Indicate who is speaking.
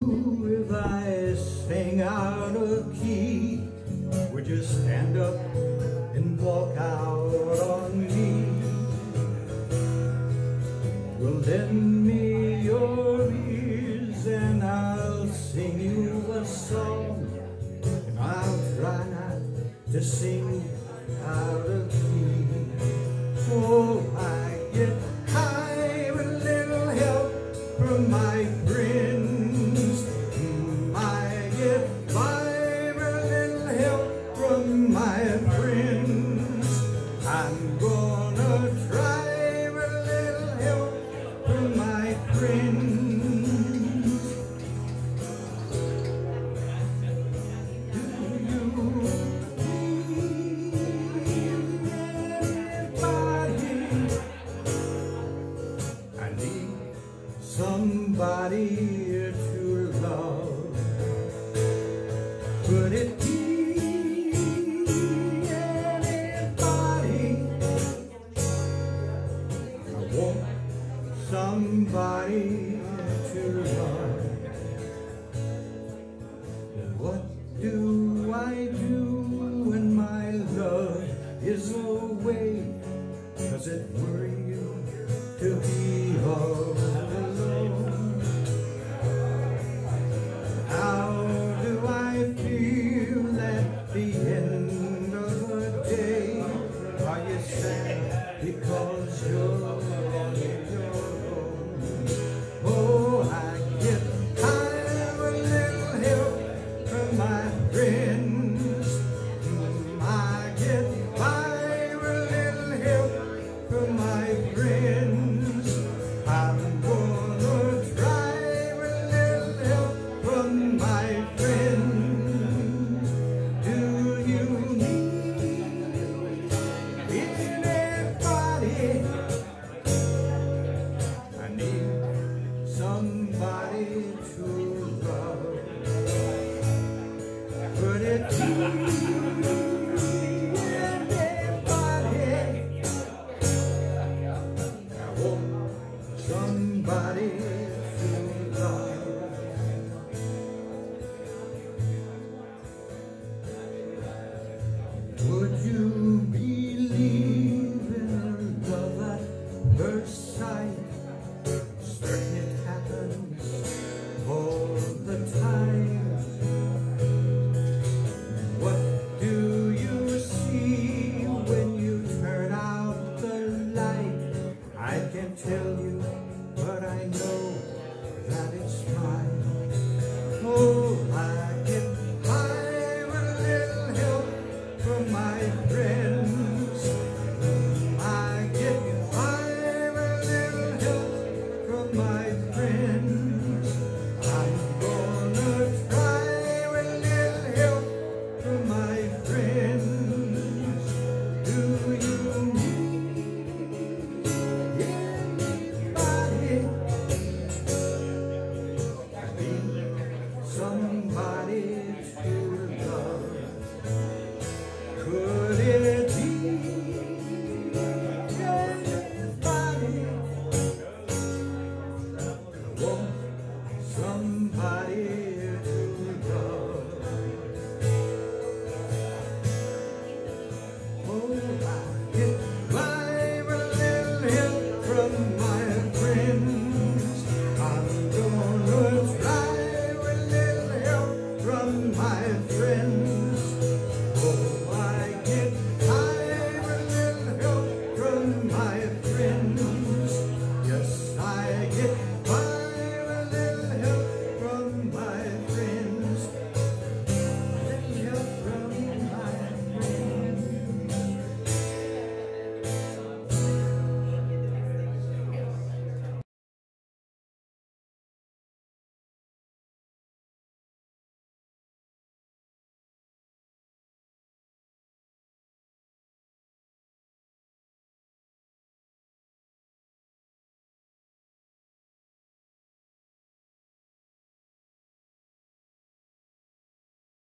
Speaker 1: if I sing out of key? Would you stand up and walk out on me? Well, lend me your ears and I'll sing you a song, and I'll try not to sing out of key. Oh, I get high with a little help from my friends. I get by with a little help from my friends. I'm gonna try with a little help from my friends. Do you need anybody? I need somebody to love. Could it be anybody? I want somebody to love. What do I do when my love is away? Does it worry you to be all alone? How do I feel at the end of the day? Are you sad because you're on your own? Oh, I get high with a little help from my friends. I get by with a little help from my friends. I'm gonna try with a little help from my friends. Do you need anybody? I need somebody to love. Could it be anybody? I want somebody to love. Would you believe in love at first sight? Certain it happens all the time. What do you see when you turn out the light? I can't tell you, but I know that it's mine.